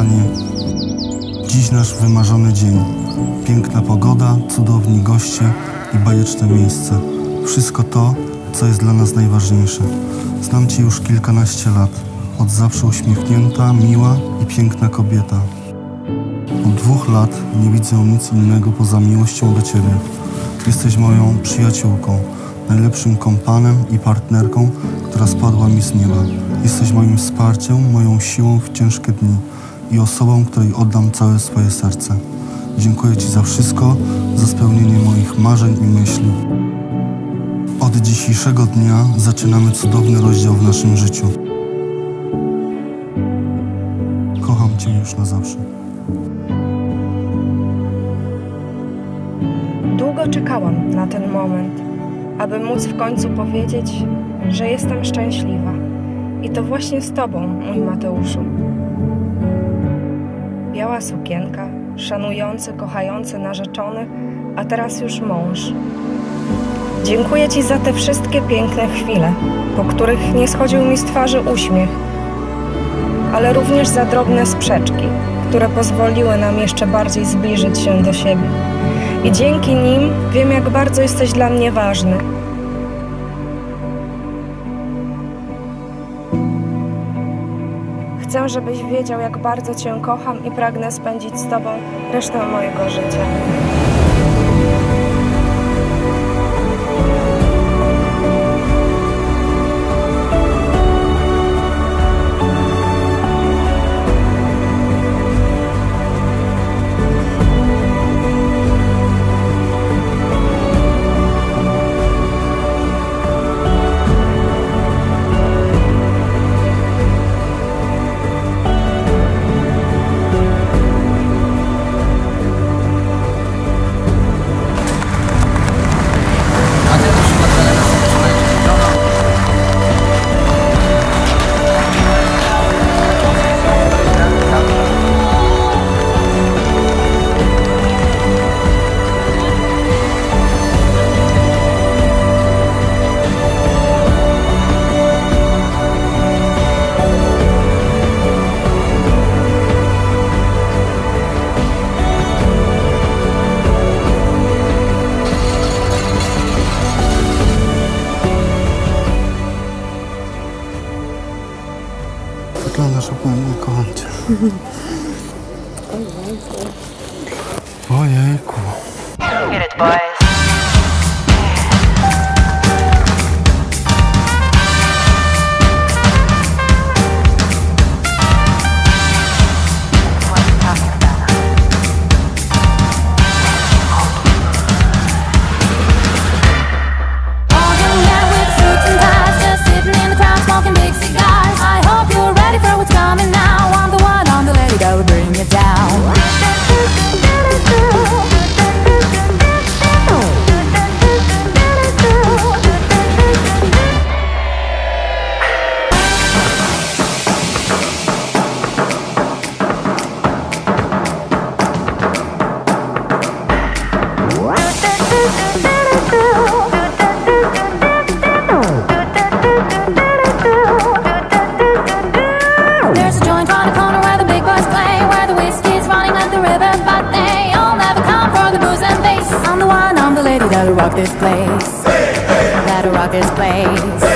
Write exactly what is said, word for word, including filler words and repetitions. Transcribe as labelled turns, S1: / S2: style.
S1: Panie, dziś nasz wymarzony dzień. Piękna pogoda, cudowni goście i bajeczne miejsce. Wszystko to, co jest dla nas najważniejsze. Znam Cię już kilkanaście lat. Od zawsze uśmiechnięta, miła i piękna kobieta. Od dwóch lat nie widzę nic innego poza miłością do Ciebie. Jesteś moją przyjaciółką, najlepszym kompanem i partnerką, która spadła mi z nieba. Jesteś moim wsparciem, moją siłą w ciężkie dni i osobą, której oddam całe swoje serce. Dziękuję Ci za wszystko, za spełnienie moich marzeń i myśli. Od dzisiejszego dnia zaczynamy cudowny rozdział w naszym życiu. Kocham Cię już na zawsze.
S2: Długo czekałam na ten moment, aby móc w końcu powiedzieć, że jestem szczęśliwa. I to właśnie z Tobą, mój Mateuszu. Biała sukienka, szanujący, kochający narzeczony, a teraz już mąż. Dziękuję Ci za te wszystkie piękne chwile, po których nie schodził mi z twarzy uśmiech, ale również za drobne sprzeczki, które pozwoliły nam jeszcze bardziej zbliżyć się do siebie. I dzięki nim wiem, jak bardzo jesteś dla mnie ważny. Chcę, żebyś wiedział, jak bardzo Cię kocham i pragnę spędzić z Tobą resztę mojego życia.
S1: Wyglądasz opłynnie, kocham Cię. Ojejku.
S3: Get it, boys.
S4: Bring it down. There's a joint on the corner where the big boys play, where the whiskey's running like the river, but they all never come for the booze and bass. I'm the one, I'm the lady that'll rock this place, that'll rock this place.